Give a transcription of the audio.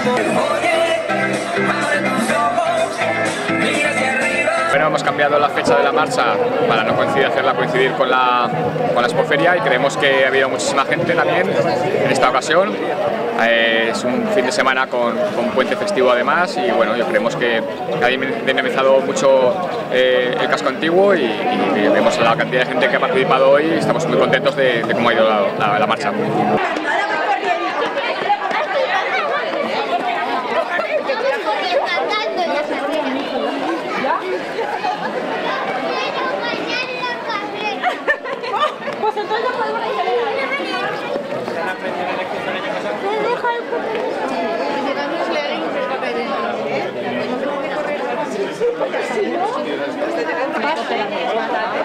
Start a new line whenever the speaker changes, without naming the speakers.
Bueno, hemos cambiado la fecha de la marcha para no hacerla coincidir con la Expoferia, y creemos que ha habido muchísima gente también en esta ocasión. Es un fin de semana con puente festivo además, y bueno, yo creemos que ha dinamizado mucho el casco antiguo, y vemos la cantidad de gente que ha participado hoy y estamos muy contentos de cómo ha ido la marcha.
Pues entonces podemos acelerar.